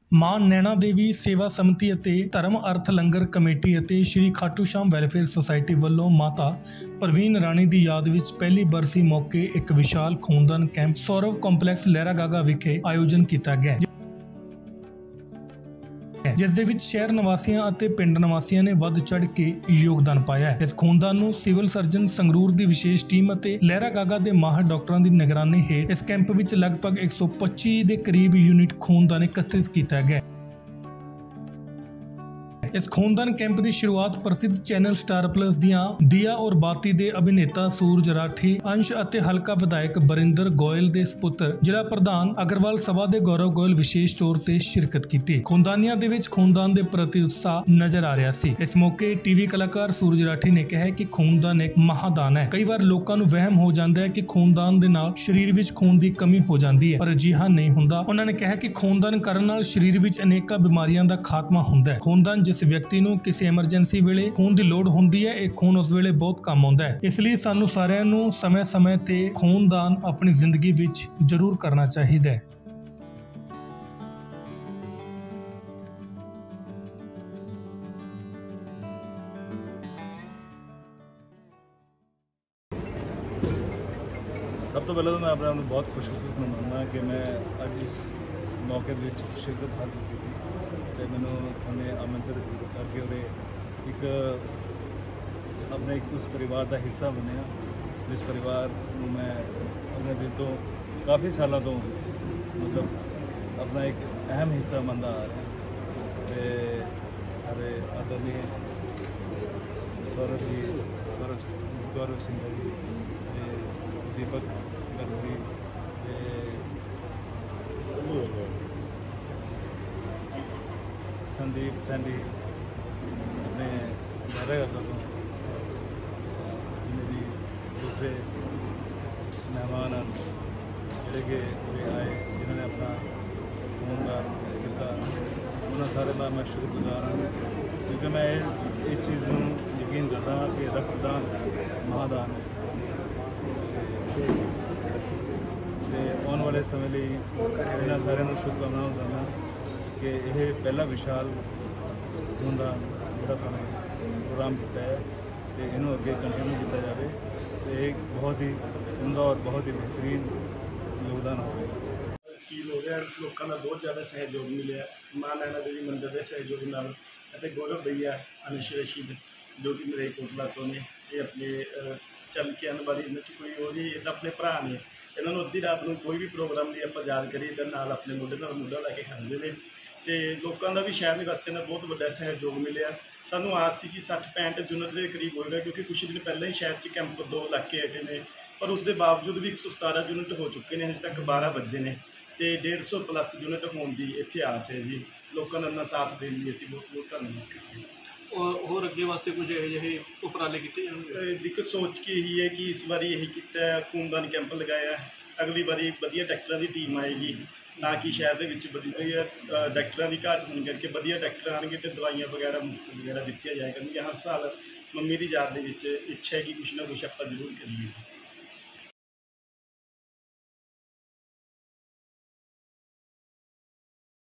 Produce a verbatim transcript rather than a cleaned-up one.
मां नैना देवी सेवा समिति ਅਤੇ ਧਰਮ ਅਰਥ ਲੰਗਰ ਕਮੇਟੀ ਅਤੇ ਸ਼੍ਰੀ ਖਾਟੂ ਸ਼ਾਮ ਵੈਲਫੇਅਰ ਸੁਸਾਇਟੀ ਵੱਲੋਂ ਮਾਤਾ ਪ੍ਰਵੀਨ ਰਾਣੀ ਦੀ ਯਾਦ ਵਿੱਚ ਪਹਿਲੀ ਬਰਸੀ ਮੌਕੇ ਇੱਕ ਵਿਸ਼ਾਲ ਖੂਨਦਾਨ ਕੈਂਪ ਸੌਰਵ ਕੰਪਲੈਕਸ ਲਹਿਰਾ ਗਾਗਾ ਵਿਖੇ ਆਯੋਜਨ ਕੀਤਾ ਗਿਆ, जिस दे विच शहर निवासियों और पिंड निवासियों ने वध चढ़ के योगदान पाया है। इस खूनदान नूं सिविल सर्जन संगरूर की विशेष टीम और लहरा गागा के माहिर डॉक्टरों की निगरानी हेठ इस कैंप में लगभग एक सौ पच्ची के करीब यूनिट खूनदान एकत्रित किया गया। इस खूनदान कैंप की शुरुआत प्रसिद्ध चैनल स्टार प्लस दियां दिया और बाती दे अभिनेता सूरज राठी, अंश ਅਤੇ हल्का विधायक बरिंदर गोयल के सपुत्र जिला प्रधान अग्रवाल सभा के गौरव गोयल विशेष तौर पर शिरकत की। खूनदानियां दे विच खूनदान के प्रति उत्साह नजर आ रहा सी। इस मौके टीवी कलाकार सूरज राठी ने कहा कि खूनदान एक महादान है। कई बार लोगों को वहम हो जाता है कि खूनदान के नाल शरीर विच खून की कमी हो जाती है, पर अजिहा नहीं हुंदा। उन्होंने कहा कि खूनदान करन नाल शरीर विच अनेक बीमारियों का खात्मा हुंदा है। खूनदान जिस व्यक्ति ਨੂੰ ਕਿਸੇ ਐਮਰਜੈਂਸੀ ਵੇਲੇ ਖੂਨ ਦੀ ਲੋੜ ਹੁੰਦੀ ਹੈ, ਇਹ ਖੂਨ ਉਸ ਵੇਲੇ ਬਹੁਤ ਕੰਮ ਆਉਂਦਾ ਹੈ। ਇਸ ਲਈ ਸਾਨੂੰ ਸਾਰਿਆਂ ਨੂੰ ਸਮੇਂ-ਸਮੇਂ ਤੇ ਖੂਨਦਾਨ ਆਪਣੀ ਜ਼ਿੰਦਗੀ ਵਿੱਚ ਜ਼ਰੂਰ ਕਰਨਾ ਚਾਹੀਦਾ ਹੈ। ਸਭ ਤੋਂ ਪਹਿਲਾਂ ਤਾਂ ਮੈਂ ਆਪਣੇ ਆਪ ਨੂੰ ਬਹੁਤ ਖੁਸ਼ਕਿਸਮਤ ਮੰਨਦਾ ਕਿ ਮੈਂ ਅੱਜ ਇਸ ਮੌਕੇ ਦੇ ਵਿੱਚ ਸ਼ਿਰਕਤ ਹਾਸਲ ਕੀਤੀ ਤੇ ਮੈਨੂੰ ਉਹਨੇ ਆਮੰਤਰਿਤ ਕਰਕੇ ਉਹਦੇ ਇੱਕ ਆਪਣੇ ਇੱਕ ਉਸ ਪਰਿਵਾਰ ਦਾ ਹਿੱਸਾ ਬਣਿਆ, ਜਿਸ ਪਰਿਵਾਰ ਨੂੰ ਮੈਂ ਆਪਣੇ ਦਿਲ ਤੋਂ ਕਾਫੀ ਸਾਲਾਂ ਤੋਂ ਮਤਲਬ ਆਪਣਾ ਇੱਕ ਅਹਿਮ ਹਿੱਸਾ ਮੰਨਦਾ ਆ ਰਿਹਾ। ਤੇ ਸਾਰੇ ਆਦਰਨੀय ਸੌਰਵ ਜੀ ਸੌਰਵ ਗੌਰਵ ਸਿੰਘ ਜੀ ਤੇ ਦੀਪਕ ਗਰਗੀ ਤੇ संदीप सैंडी अपने लहरा गागा को मेरी दूसरे मेहमान जोड़े कि आए जिन्होंने अपना खूनदान किया, उन्होंने सारे का मैं शुक्रगुजार हाँ, क्योंकि मैं इस चीज़ को यकीन करता हाँ कि रक्तदान महादान है। आने वाले समय लिए इन्होंने सारे शुभकामनाएं करना कि यह पहला विशाल खूनदान जोड़ा तुमने प्रोग्राम किया है तो इनू अगे कंटिन्यू किया जाए तो एक बहुत ही उमदा और बहुत ही बेहतरीन योगदान होगा। फील हो रहा लोगों का बहुत ज़्यादा सहयोग मिले। मां नैना देवी मंदिर के सहयोग नाल गौरव भैया अनिश रशीद जो कि मेरे कोटला तो ने ये अपने चल के आने वाली इन्हें कोई हो रही ये अपने भरा ने इन्होंने अद्धी रात को कोई भी प्रोग्राम नहीं आप याद करिए इधर नाल अपने मुंडे नाल मुंडा लैके खड़े ने तो लोगों का भी शहर निवासियों का बहुत बड़ा सहयोग मिले। सानू आस सी कि सठ पैंठ यूनिट के करीब होएगा, क्योंकि कुछ दिन पहले ही शहर च कैंप दो लैके आए हैं, पर उसके बावजूद भी एक सौ सतारह यूनिट हो चुके हैं, अजे तक बारह बजे ने तो डेढ़ सौ प्लस यूनिट होने की इतने आस है जी। लोगों का इन्ना साथ देने लिए असीं बहुत बहुत धन्यवाद करते हैं। और अगे वास्ते कुछ यही उपराले किए जाएंगे। देखो सोच के यही है कि इस बार यही किया खूनदान कैंप लगाया, अगली बारी वधिया डॉक्टरों की टीम आएगी, ना कि शहर के वधिया डॉक्टरों की घाट होने करके वधिया डॉक्टर आएंगे तो दवाइयाँ वगैरह मुफ्त वगैरह दी जाए करेंगे। हर साल मम्मी की याद के इच्छा है कि कुछ ना कुछ आप जरूर करिए।